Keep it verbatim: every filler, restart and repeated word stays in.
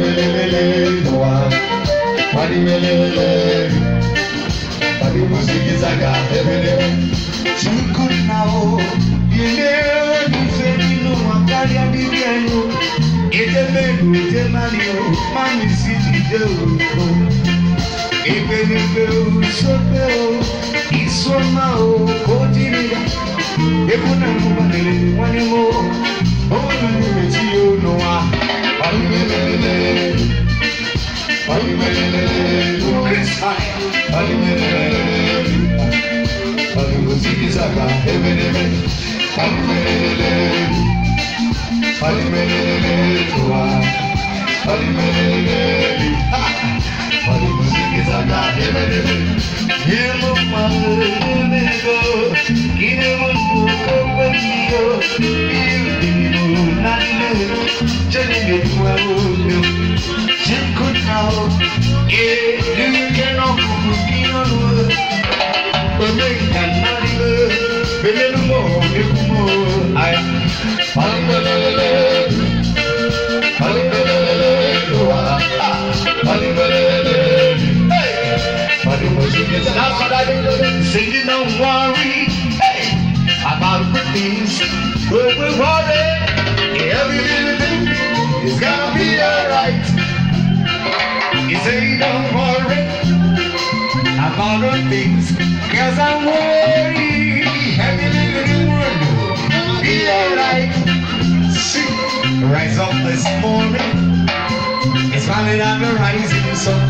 Palimelele, Noah. Palimelele. Palimusiki zaga, ebele. Chukunao, yele, nifeni no wakari adikenu. Ejemelu, ejemaliyo, mami siti deo. Ebele, usopeo, isomao, kodiriya. Ebuna mubanele, wanimo. Olu tiyo Noah. Palimelele. Palimelele, Christai. Palimelele. Palimusiki zaga, ebele. Palimelele. Palimelele, Noah. Palimelele. Palimusiki zaga, ebele. Yemo malele go, kinemo kukweniyo, yemo nalele, chenenge tuwayo, chenkunao, e lukeno kukukino luwe, omeka nalele, belelu mo ekumo, ay, palimelele, palimelele, Noah, palimelele. That's what I do. Singing, don't worry hey, about the things. But we worry, every little thing is gonna be alright. You say, don't worry about the things, cause I'm worried. Every little thing will be alright. See, rise up this morning. It's finally on the rising sun.